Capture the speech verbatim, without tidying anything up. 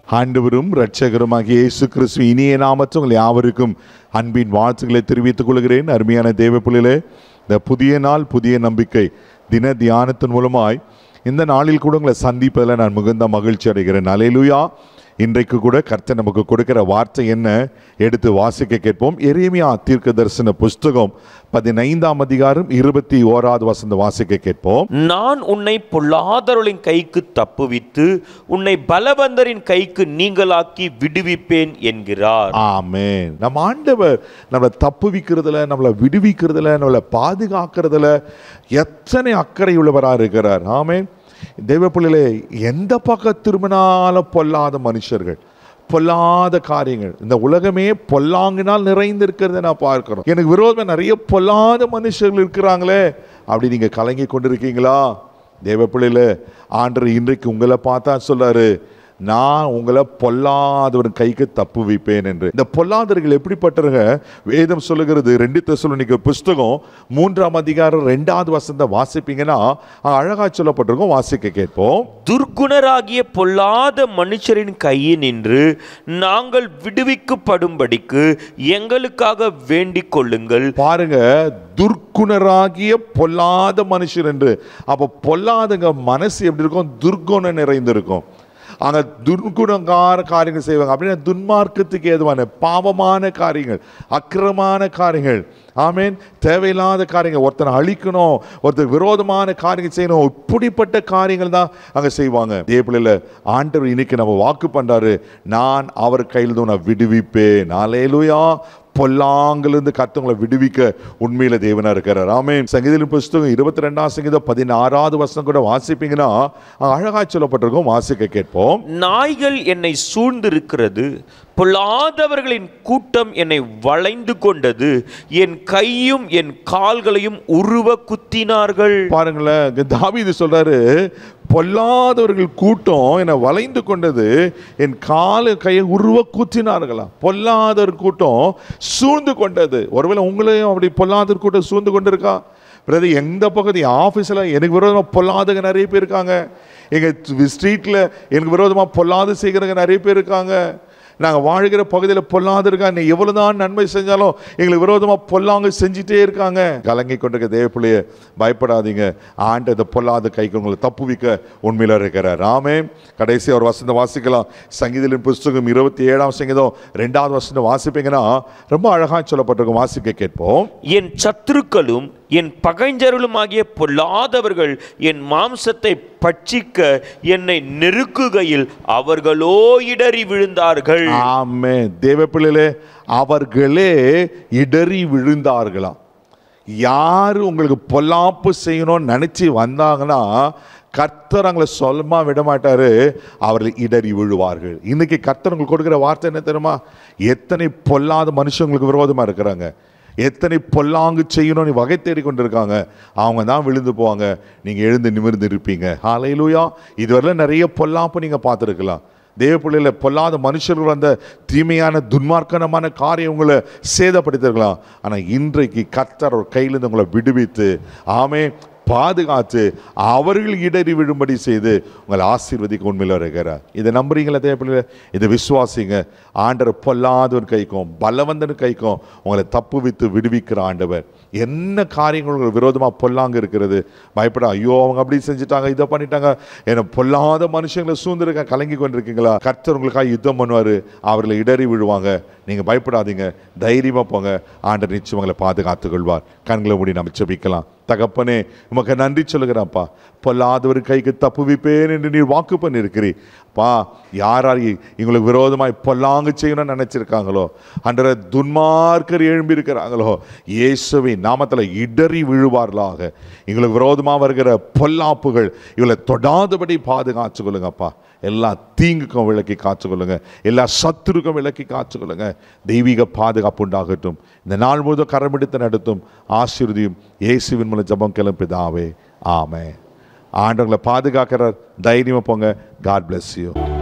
ஆண்டவரும் இரட்சகருமாகிய இயேசு கிறிஸ்து இனிய நாமத்தில் உங்கள் யாவருக்கும் அன்பின் வாழ்த்துக்களை தெரிவித்துக் கொள்கிறேன். அருமையான தேவ பிள்ளைகளே, இந்த புதிய நாள் புதிய நம்பிக்கை தின தியானத்தின் மூலமாய் இந்த நாளில் கூட உங்களை சந்திப்பதில் நான் மிகுந்த மகிழ்ச்சி அடைகிறேன். அல்லேலூயா. இன்றைக்கு கூட கர்த்தர் நமக்கு கொடுக்கிற வார்த்தை என்ன எடுத்து வாசிக்க கேட்போம். எரேமியா தீர்க்க தரிசன புஸ்தகம் பதினைந்தாம் அதிகாரம் இருபத்தி ஓராவது வசனம் வாசிக்க கேட்போம். நான் உன்னை பொல்லாதவர்களின் கைக்கு தப்புவித்து உன்னை பலவந்தரின் கைக்கு நீங்களாக்கி விடுவிப்பேன் என்கிறார். ஆமென். நம்ம ஆண்டவர் நம்மளை தப்புவிக்கிறதுல, நம்மளை விடுவிக்கிறதுல, நம்மளை பாதுகாக்கிறதுல எத்தனை அக்கறை உள்ளவராக இருக்கிறார். ஆமென். தேவ பிள்ளைகளே, எந்த பக்கம் திரும்பினாலும் பொல்லாத மனுஷர்கள், பொல்லாத காரியங்கள், இந்த உலகமே பொல்லாங்கினால் நிறைந்திருக்கிறத நான் பார்க்கிறோம். எனக்கு விரோதமாக நிறைய பொல்லாத மனுஷர்கள் இருக்கிறாங்களே, அப்படி நீங்க கலங்கி கொண்டிருக்கீங்களா? தேவ பிள்ளைகளே, ஆண்டவர் இன்றைக்கு உங்களை பார்த்தா சொல்றாரு, நான் உங்களை பொல்லாதவன் கைக்கு தப்பு வைப்பேன் என்று. இந்த பொல்லாதவர்கள் எப்படிப்பட்டவங்க? வேதம் சொல்லுகிறது, ரெண்டு தெசலோனிக்கர் புஸ்தகம் மூன்றாம் அதிகாரம் ரெண்டாவது வசனத்தை வாசிப்பீங்கன்னா அழகா சொல்லப்பட்டிருக்கும். வாசிக்க கேட்போம். துர்க்குணராகிய பொல்லாத மனுஷரின் கையில் நின்று நாங்கள் விடுவிக்கப்படும்படிக்கு எங்களுக்காக வேண்டிக் கொள்ளுங்கள். பாருங்க, துர்க்குணராகிய பொல்லாத மனுஷர் என்று. அப்ப பொல்லாதங்க மனசு எப்படி இருக்கும்? துர்குணம் நிறைந்திருக்கும். அங்கே துர்குணங்கார காரியங்கள் செய்வாங்க. அப்படின்னா துன்மார்க்கத்துக்கு ஏதுவான பாவமான காரியங்கள், அக்கிரமான காரியங்கள், ஆமேன், தேவையில்லாத காரியங்கள், ஒருத்தனை அழிக்கணும், ஒருத்தர் விரோதமான காரியங்கள் செய்யணும், இப்படிப்பட்ட காரியங்கள் தான் அங்கே செய்வாங்க. இதே பிள்ளைல ஆண்டவர் இன்னைக்கு நம்ம வாக்கு பண்றாரு, நான் அவர் கையில் தான் நான் விடுவிப்பேன். அல்லேலூயா. பொல்லாங்கிலிருந்து கர்த்தங்களை விடுவிக்க உண்மையில தேவனா இருக்கிறார். ஆமென். சங்கீதத்தின் புஸ்தகம் இருபத்தி ரெண்டாம் சங்கீதம் பதினாறாவது வசனம் கூட வாசிப்பீங்கன்னா அழகா சொல்லப்பட்டிருக்கும். வாசிக்க கேட்போம். நாய்கள் என்னை சூழ்ந்திருக்கிறது, பொல்லாதவர்களின் கூட்டம் என்னை வளைந்து கொண்டது, என் கையும் என் கால்களையும் உருவ குத்தினார்கள். பாருங்களேன், தாவீது சொல்றாரு, பொல்லாதவர்கள் கூட்டம் என்னை வளைந்து கொண்டது, என் கால கையை உருவ குத்தினார்களா. பொல்லாதவர் கூட்டம் சூழ்ந்து கொண்டது. ஒருவேளை உங்களையும் அப்படி பொல்லாதவர் கூட்டம் சூழ்ந்து கொண்டிருக்கா? பிரதி எந்த பகுதி ஆஃபீஸில் எனக்கு விரோதமாக பொல்லாதங்க நிறைய பேர் இருக்காங்க. எங்கள் ஸ்ட்ரீட்டில் எனக்கு விரோதமாக பொல்லாது செய்கிறவங்க நிறைய பேர் இருக்காங்க. நாங்கள் வாழ்கிற பகுதியில் பொல்லாது இருக்காங்க. நீ எவ்வளோதான் நன்மை செஞ்சாலும் எங்களுக்கு விரோதமாக பொல்லாங்க செஞ்சுட்டே இருக்காங்க. கலங்கி கொண்டிருக்க தேவ பிள்ளைய பயப்படாதீங்க. ஆண்டு இந்த பொல்லாத கைக்கு உங்களை தப்புவிக்க உண்மையில இருக்கிறார். ஆமென். கடைசி ஒரு வசனம் வாசிக்கலாம். சங்கீதத்தின் புஸ்தகம் இருபத்தி ஏழாம் சங்கீதம் ரெண்டாவது வசனம் வாசிப்பீங்கன்னா ரொம்ப அழகாக சொல்லப்பட்டிருக்கும். வாசிக்க கேட்போம். என் சத்துருக்களும் என் பகைஞர்களும் ஆகிய பொல்லாதவர்கள் என் மாம்சத்தை பட்சிக்க என்னை நெருக்குகையில் அவர்களோ இடறி விழுந்தார்கள். ஆமென். தேவ பிள்ளைகளே, அவர்களே இடறி விழுந்தார்களாம். யாரு உங்களுக்கு பொல்லாப்பு செய்யணும்னு நினைச்சு வந்தாங்கன்னா கர்த்தர் அவங்களை சொல்லமா விட மாட்டாரு, அவர்கள் இடறி விழுவார்கள். இன்னைக்கு கர்த்தர் உங்களுக்கு கொடுக்கிற வார்த்தை என்ன தெரியுமா? எத்தனை பொல்லாத மனுஷங்களுக்கு விரோதமா இருக்கிறாங்க, எத்தனை பொல்லாங்கு செய்யணும்னு வகை தேடி கொண்டு இருக்காங்க, அவங்க தான் விழுந்து போவாங்க. நீங்கள் எழுந்து நிமிர்ந்து இருப்பீங்க. ஹல்லேலூயா. இதுவரையிலும் நிறைய பொல்லாப்பு நீங்கள் பார்த்துருக்கலாம். தேவ பிள்ளையில் பொல்லாத மனுஷர்கள் அந்த தீமையான துன்மார்க்கனமான காரியங்களை சேதப்படுத்திருக்கலாம். ஆனால் இன்றைக்கு கர்த்தர் ஒரு கையிலிருந்து உங்களை விடுவித்து, ஆமே, பாதுகாத்து அவர்கள் இடறி விழும்படி செய்து உங்களை ஆசீர்வதிக்க உண்மையில் இருக்கிறார். இதை நம்புறீங்களா தேவ பிள்ளைகளே? இதை விசுவாசிங்க. ஆண்டவர் பொல்லாதவர் கைக்கும் பலவந்தன் கைக்கும் உங்களை தப்பு வித்து விடுவிக்கிற ஆண்டவர். என்ன காரியங்கள் உங்களுக்கு விரோதமாக பொல்லாங்க இருக்கிறது, பயப்பட, ஐயோ அவங்க அப்படி செஞ்சுட்டாங்க, இதை பண்ணிட்டாங்க, என்ன பொல்லாத மனுஷங்களை சூழ்ந்திருக்க கலங்கி கொண்டிருக்கீங்களா? கர்த்தர் உங்களுக்காக யுத்தம் பண்ணுவார். அவர்களை இடறி விழுவாங்க. நீங்கள் பயப்படாதீங்க, தைரியமாக போங்க. ஆண்டவர் நிச்சயம் உங்களை பாதுகாத்துக் கொள்வார். கண்களை மூடி நம்ம ஜெபிக்கலாம். தகப்பனே, உமக்கு நன்றி சொல்லுகிறாப்பா. பொல்லாதவர் கைக்கு தப்புவிப்பேன் என்று நீர் வாக்கு பண்ணியிருக்கிறீர் பா. யாரார் எங்களுக்கு விரோதமாய் பொல்லாங்கு செய்யணும்னு நினைச்சிருக்காங்களோ, அன்ற துன்மார்க்கர் எழும்பி இருக்கிறாங்களோ, இயேசுவின் நாமத்தில் இடறி விழுவார்களாக. எங்களுக்கு விரோதமாக வருகிற பொல்லாப்புகள் இவளை தொடாதபடி பாதுகாத்து கொள்ளுங்கப்பா. எல்லா தீங்குக்கும் விலக்கி காத்துக்கொள்ளுங்க, எல்லா சத்துருக்கும் விலக்கி காத்துக்கொள்ளுங்க. தெய்வீக பாதுகாப்பு உண்டாகட்டும். இந்த நாள் முழுவதும் கரமெடுத்து நடத்தும் ஆசீர்வதியும் இயேசுவின் மூலம் ஜெபம் கிளம்பிதாவே. ஆமென். ஆண்டவங்களை பாதுகாக்கிறார். தைரியமா போங்க. God bless you.